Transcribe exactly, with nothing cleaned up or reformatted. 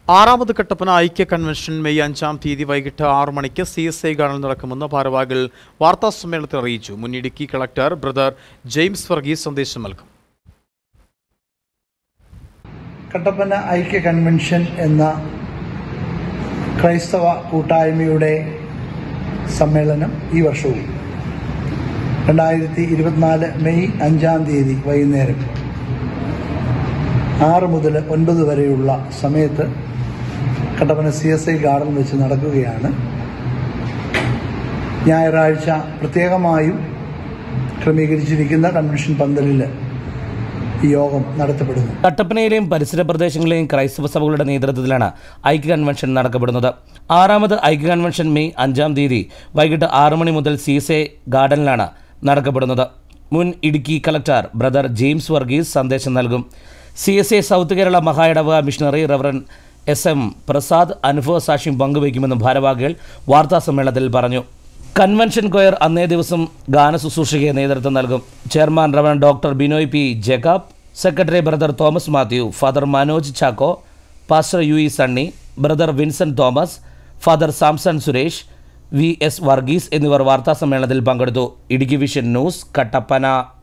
ആറാമത് കട്ടപ്പന ഐക്യ convention May അഞ്ചാം തീയതി വൈകിട്ട് ആറു മണിക്ക് സി എസ് ഐ ഗാർഡനിൽ നടക്കുമെന്ന് ഭാരവാഹികൾ വാർത്താസമ്മേളനത്തിൽ അറിയിച്ചു. മുൻ Idukki collector brother James Varghese സന്ദേശം നൽകും. കട്ടപ്പന ഐക്യ കൺവെൻഷൻ എന്ന ക്രൈസ്തവ കൂട്ടായ്മയുടെ സമ്മേളനം ഈ വർഷവും രണ്ടായിരത്തി ഇരുപത്തിനാല് മെയ് അഞ്ചാം തീയതി വൈകുന്നേരം ആറ് മുതൽ ഒൻപത് വരെയുള്ള സമയത്ത് Kattappana C S I garden വെച്ച് നടക്കുകയാണ്. ഞായറാഴ്ച പ്രത്യേകമായും ക്രമീകരിച്ചിരിക്കുന്ന കൺവെൻഷൻ പന്തലിൽ ഈ യോഗം നടത്തപ്പെടുന്നു. കട്ടപ്പനയിലെയും പരിസര പ്രദേശങ്ങളിലെയും ക്രൈസ്തവ സഭകളുടെ നേതൃത്വത്തിലാണ് ഐക്യ കൺവെൻഷൻ നടക്കപ്പെടുന്നത്. ആറാമത് ഐക്യ കൺവെൻഷൻ മെയ് അഞ്ചാം തീയതി വൈകിട്ട് ആറ് മണി മുതൽ സി എസ് ഐ ഗാർഡനിലാണ് നടക്കപ്പെടുന്നത്. മുൻ Idukki collector brother James Varghese സന്ദേശം നൽകും. C S I south Kerala മഹായിടവക missionary reverend S M Prasad അനുഭവ സാക്ഷ്യം പങ്കുവയ്ക്കുമെന്ന് ഭാരവാഹികൾ വാർത്താസമ്മേളനത്തിൽ പറഞ്ഞു. കൺവെൻഷൻ കൊയർ അന്നേ ദിവസം ഗാനശുശ്രൂഷയ്ക്ക് നേതൃത്വം നൽകും. Chairman reverend doctor Binoy P Jacob, secretary brother Thomas Mathew, father Manoj Chacko, pastor U E Sunny, brother Vincent Thomas, father Samson Suresh, V S Varghese എന്നിവർ വാർത്താസമ്മേളനത്തിൽ പങ്കെടുത്തു. Idukki vision news, Kattappana.